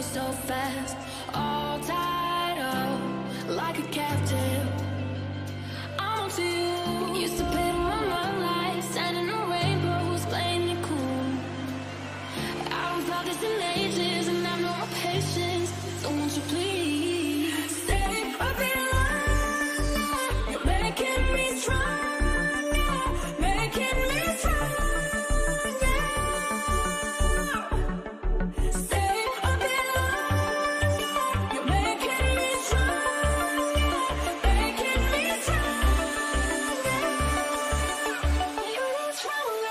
so fast, all tied up like a captive. I'm on to you. Used to play with my mind like sand in the rainbows, playing it cool. I haven't felt this in ages, and I've no more patience. So won't you please stay a bit longer? You're making me stronger, making me stronger. Stay a bit longer. You're making me stronger, making me stronger. You're stronger.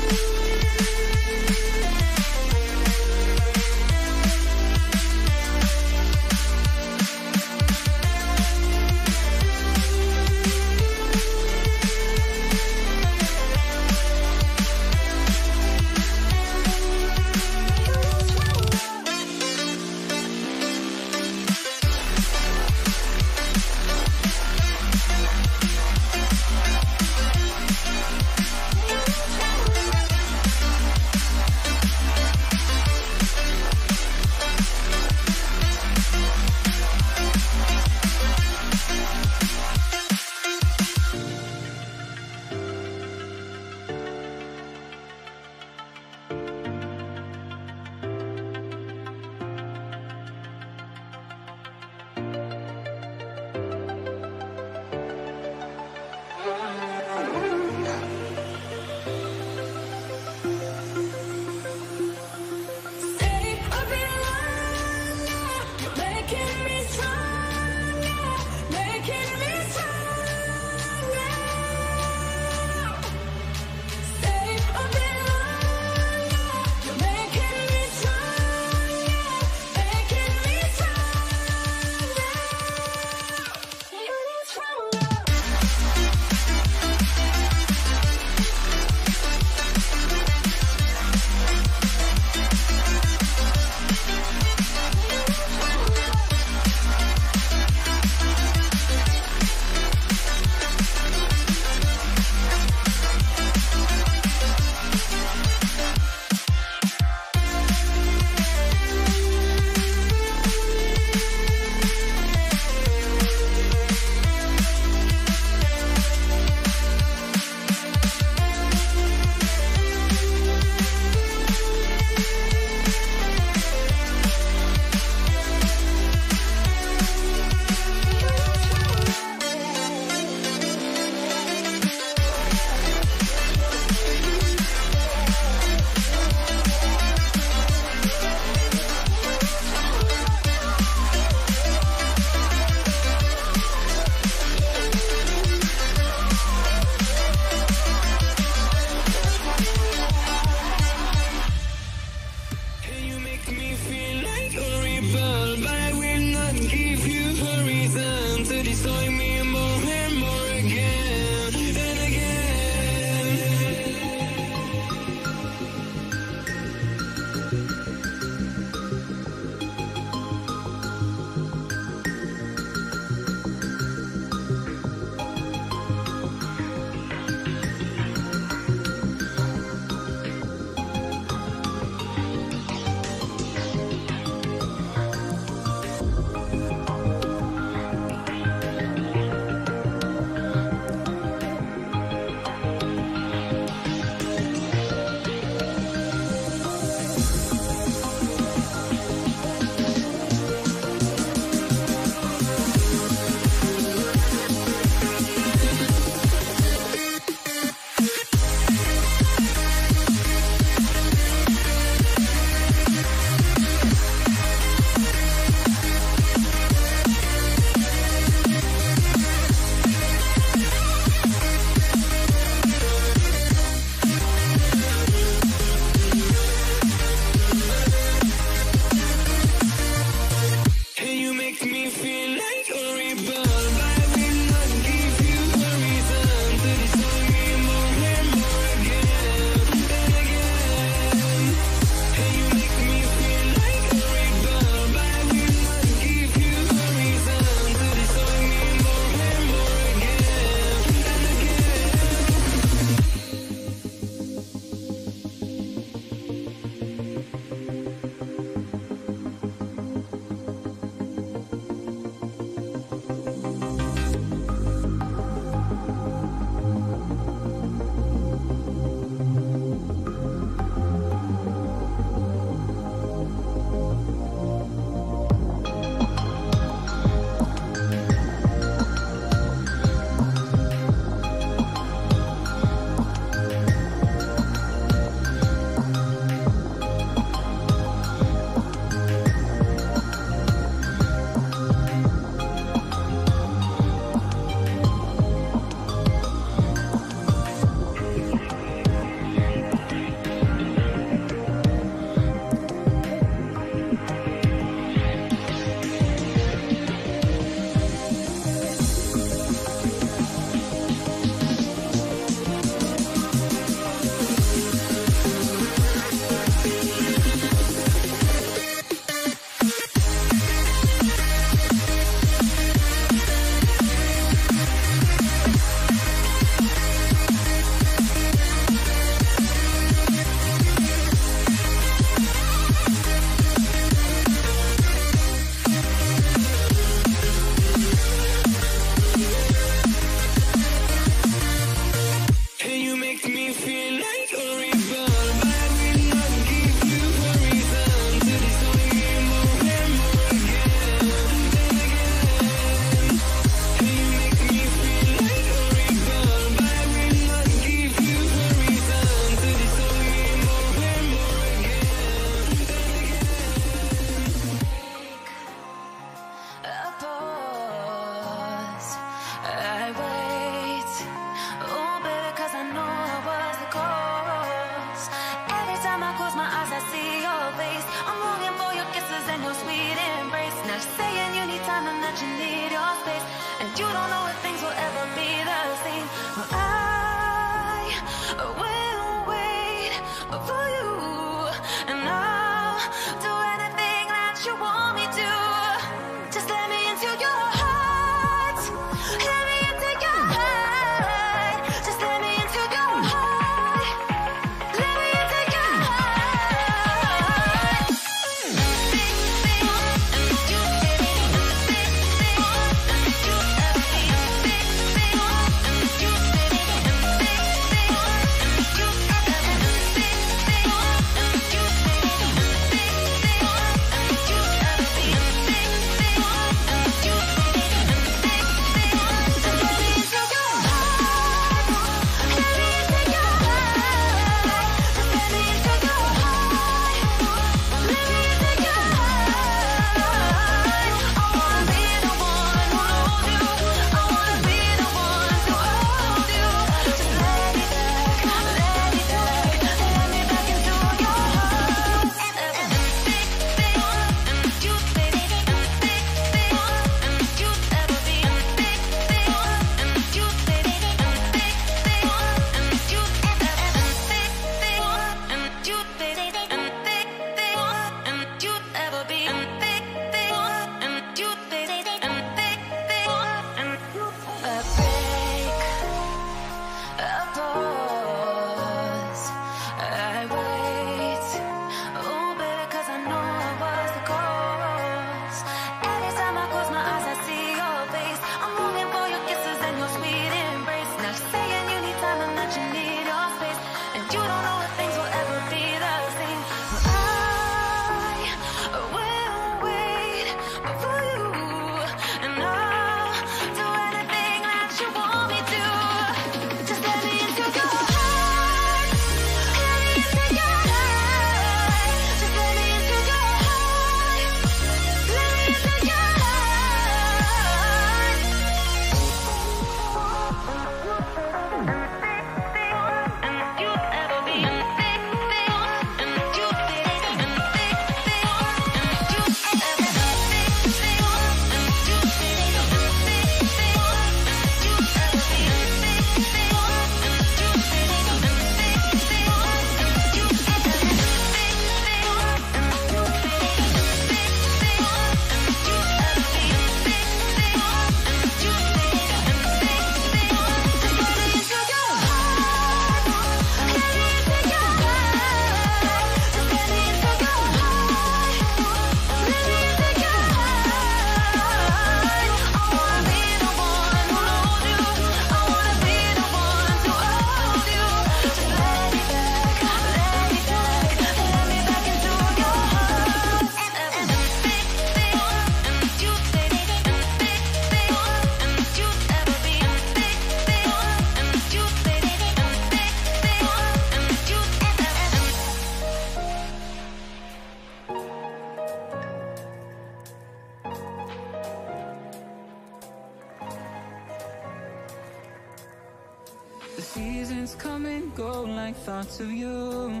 The seasons come and go like thoughts of you.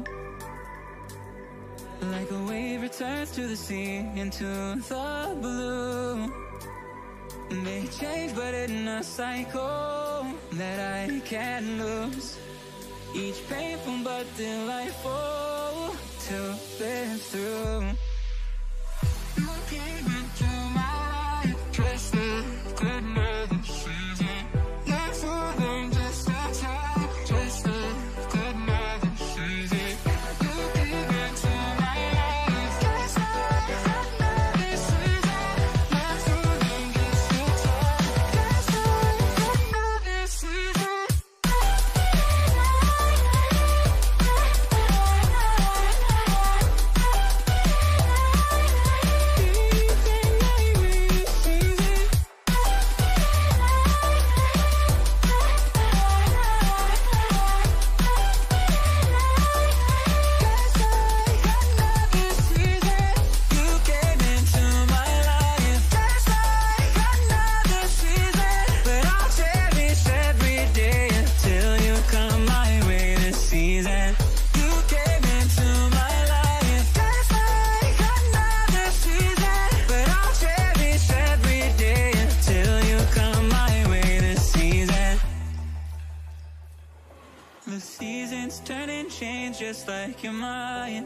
Like a wave returns to the sea, into the blue. They change but in a cycle that I can't lose. Each painful but delightful to live through. You came into my life, just a good another season. Not for long, just a time, just a good another season. You came into my life, just a good another season. Not for long, just a time, just a good another season. change just like your mind.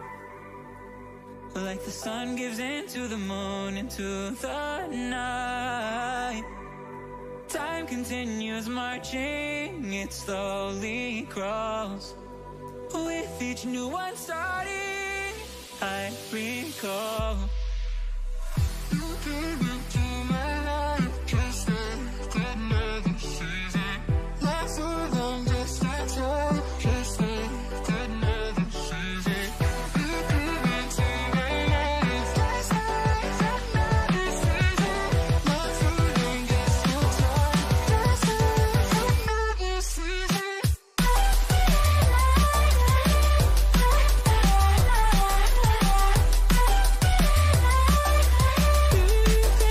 Like the sun gives into the moon, into the night. Time continues marching, it slowly crawls. With each new one starting, I recall. You came into my life just like another season. Not so long, just a time, just like another season. You came into my life just like another season. Not so long, just a time, just like another season. You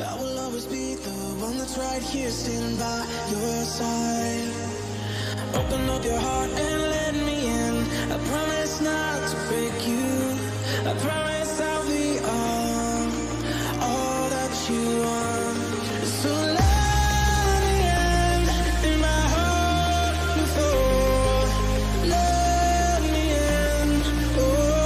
I will always be the one that's right here standing by your side. Open up your heart and let me in. I promise not to break you. I promise I'll be all that you want. So let me in my heart before. Let me in. Oh,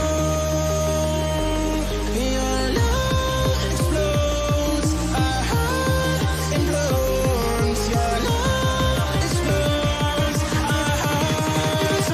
your love explodes. Our heart implodes. Your love explodes. Our hearts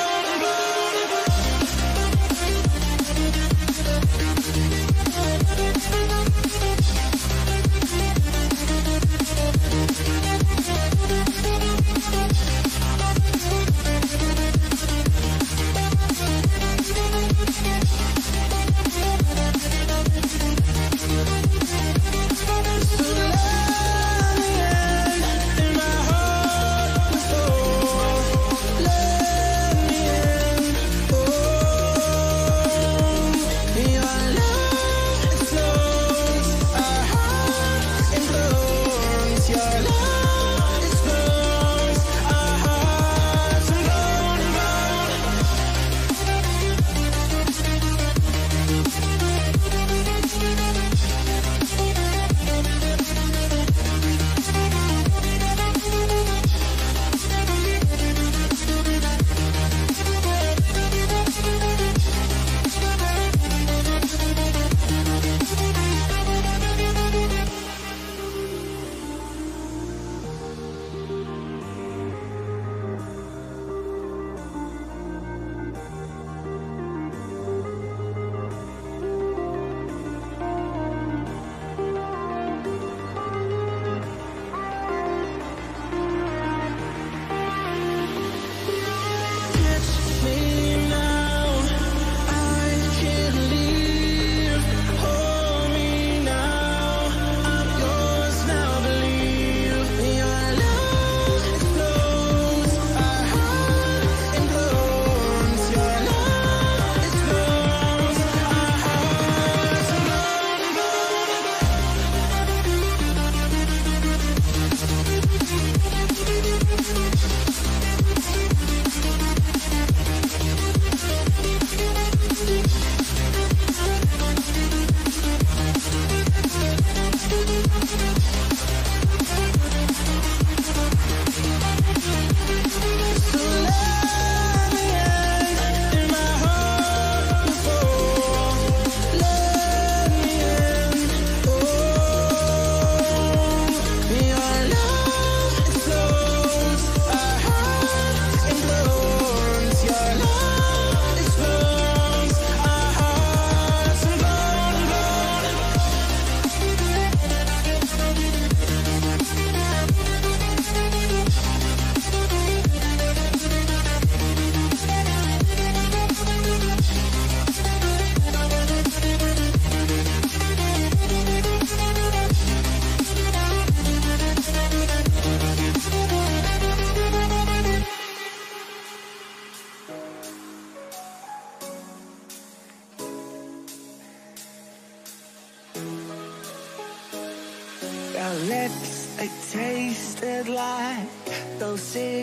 Our lips, they tasted like those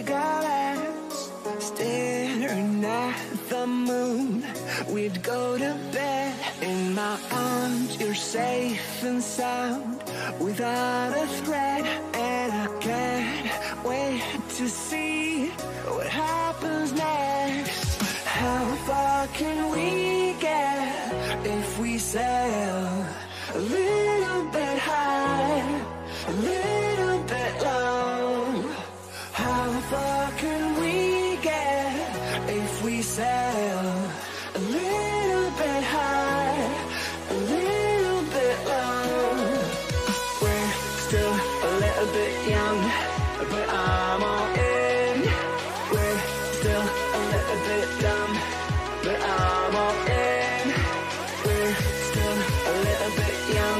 cigarettes. Staring at the moon, we'd go to bed. In my arms, you're safe and sound, without a threat. And I can't wait to see what happens next. How far can we get if we sail a little bit high, a little bit low? How far can we get if we sail a little bit high, a little bit low? We're still a little bit young, but I'm all in. We're still a little bit dumb, but I'm all in. We're still a little bit young,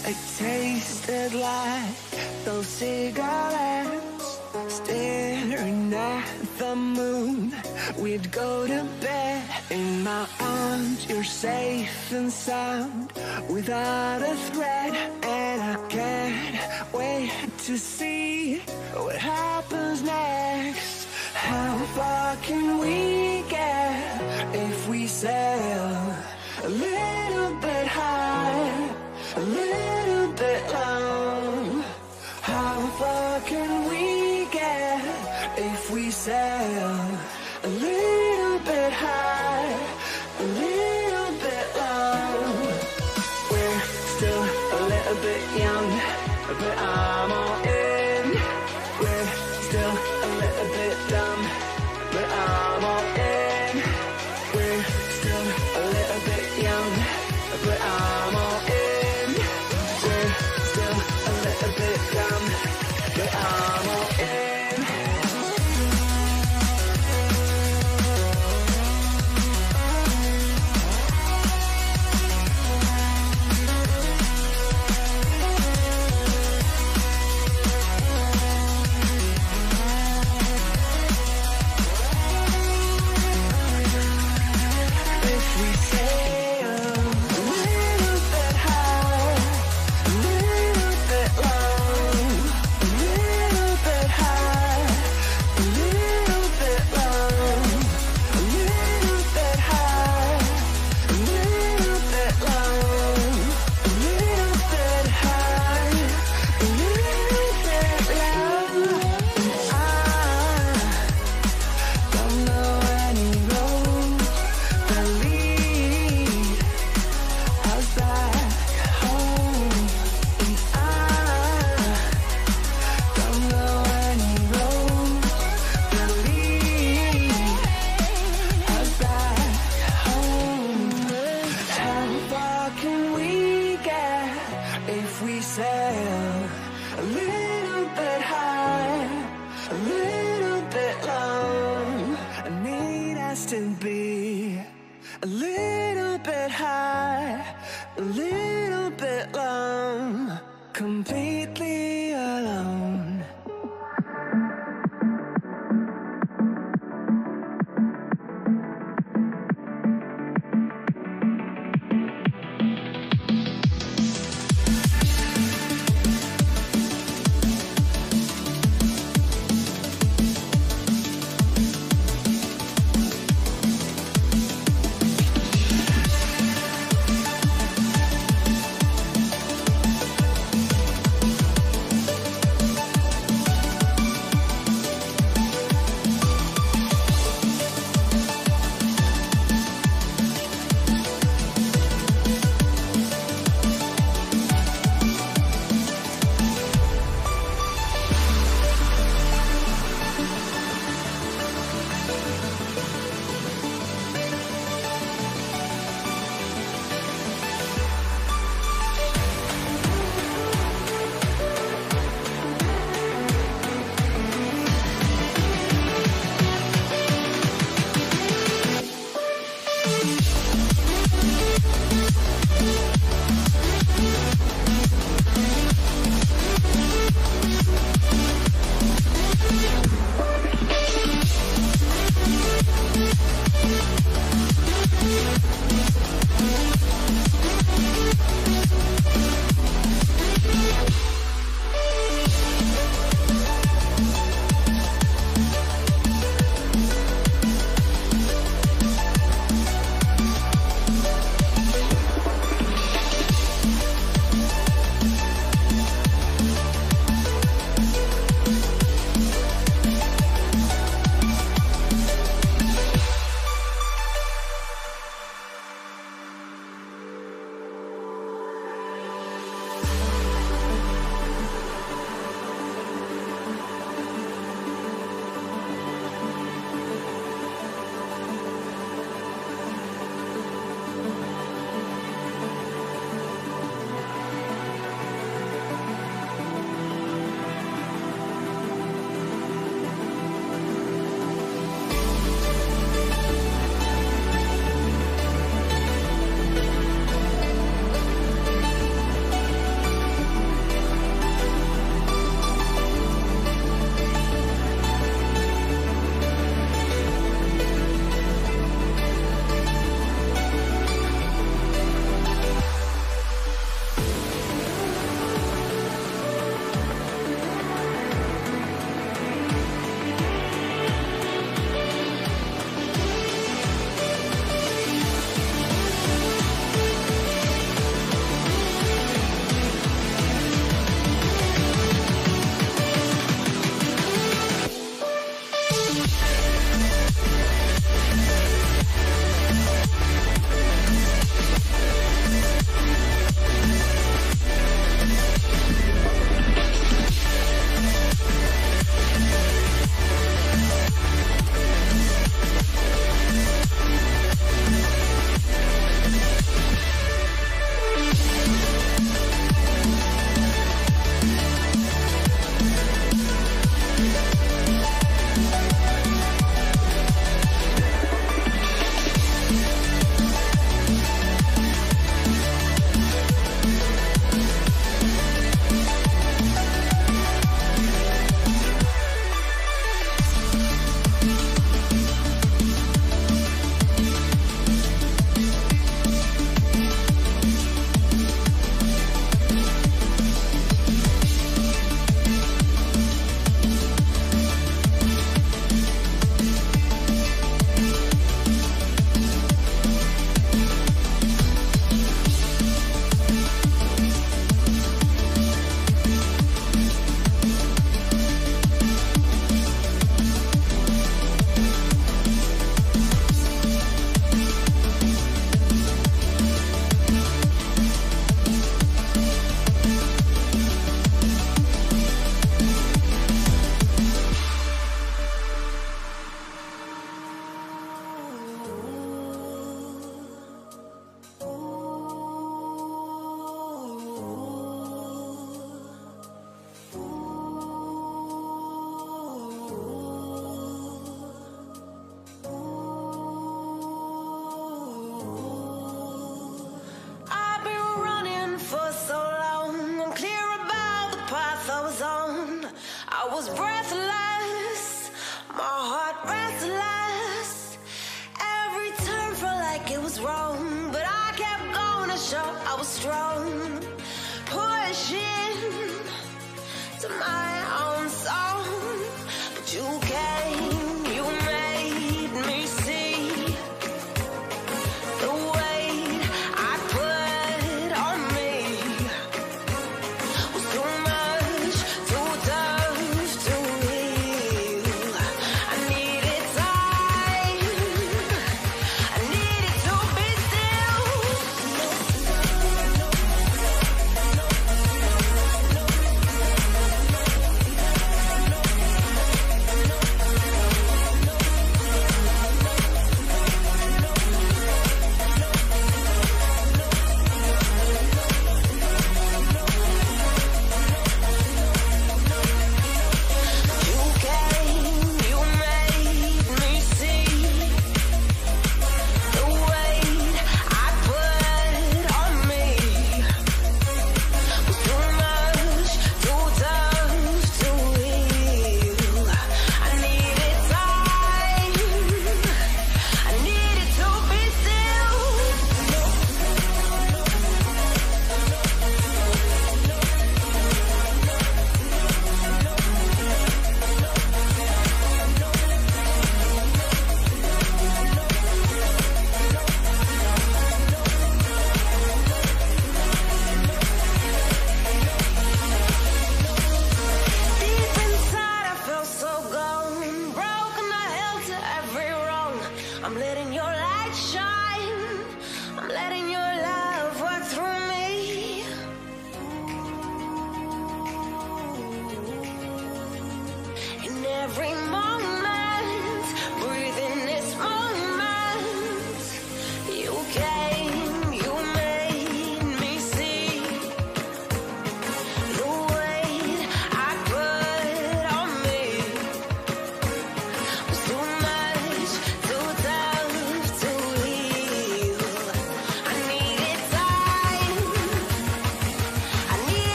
it tasted like those cigarettes. Staring at the moon, we'd go to bed. In my arms, you're safe and sound, without a threat. And I can't wait to see what happens next. How far can we get if we sail a little bit high, a little bit long? How far can we get if we sail a little bit high, a little bit long? We're still a little bit young, but I'm all in. We're still a little bit dumb, but I'm all in. We're still a little bit young, but I'm all in. We're still a little bit dumb, but I'm all in. A little bit high, a little bit long, completely alone. was breathless, my heart restless. Every turn felt like it was wrong, but I kept going to show I was strong. Pushing to my own song, but you came, you made me see the weight I put on me was too much, too tough to heal. I needed time, I needed to be still.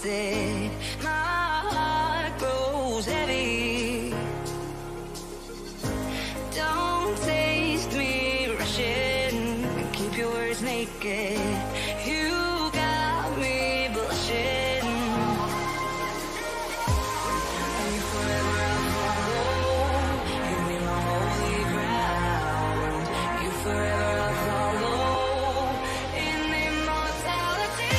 wasted. My heart grows heavy. Don't taste me rushing. Keep your words naked. You got me blushing. And you forever I'll follow. You be my holy ground. You forever I'll follow. In immortality,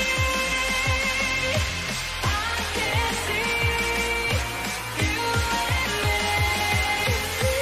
I can see you and me.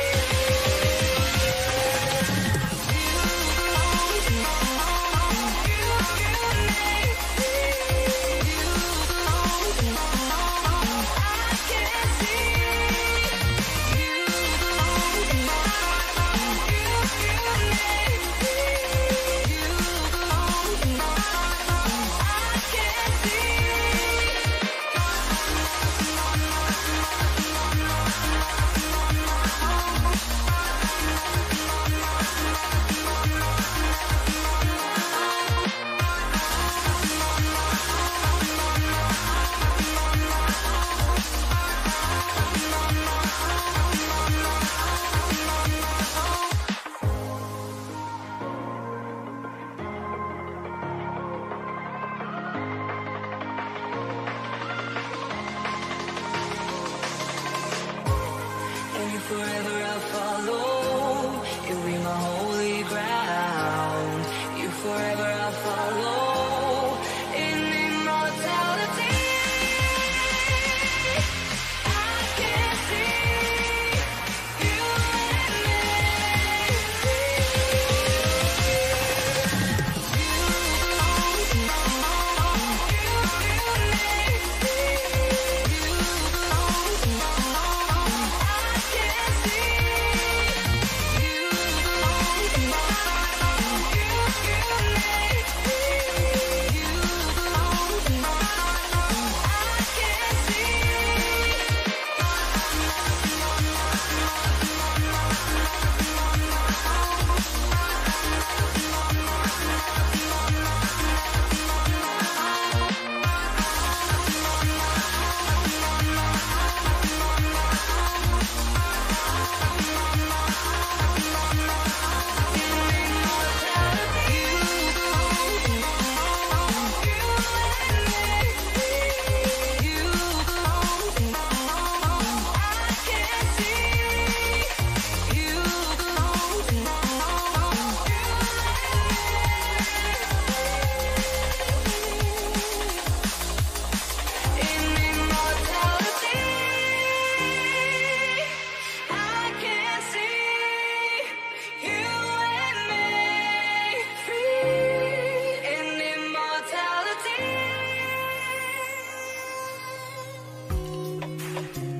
And you forever I'll follow. You'll be my holy ground. You forever I'll follow. In immortality, I can see you and me. Immortality.